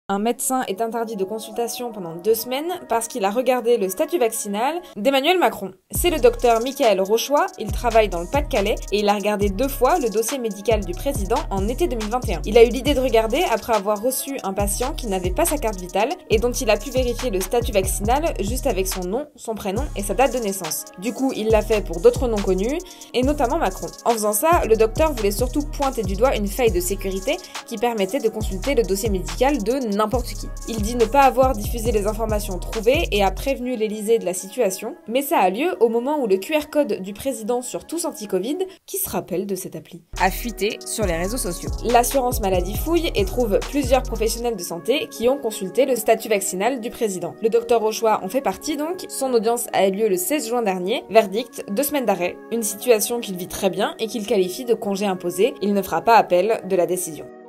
Un médecin est interdit de consultation pendant 2 semaines parce qu'il a regardé le statut vaccinal d'Emmanuel Macron. C'est le docteur Michael Rochois, il travaille dans le Pas-de-Calais et il a regardé 2 fois le dossier médical du président en été 2021. Il a eu l'idée de regarder après avoir reçu un patient qui n'avait pas sa carte vitale et dont il a pu vérifier le statut vaccinal juste avec son nom, son prénom et sa date de naissance. Du coup, il l'a fait pour d'autres noms connus, et notamment Macron. En faisant ça, le docteur voulait surtout pointer du doigt une faille de sécurité qui permettait de consulter le dossier médical de n'importe qui. Il dit ne pas avoir diffusé les informations trouvées et a prévenu l'Élysée de la situation, mais ça a lieu au moment où le QR code du président sur Tous Anti-Covid, qui se rappelle de cette appli, a fuité sur les réseaux sociaux. L'assurance maladie fouille et trouve plusieurs professionnels de santé qui ont consulté le statut vaccinal du président. Le docteur Rochois en fait partie donc, son audience a eu lieu le 16 juin dernier, verdict, 2 semaines d'arrêt, une situation qu'il vit très bien et qu'il qualifie de congé imposé, il ne fera pas appel de la décision.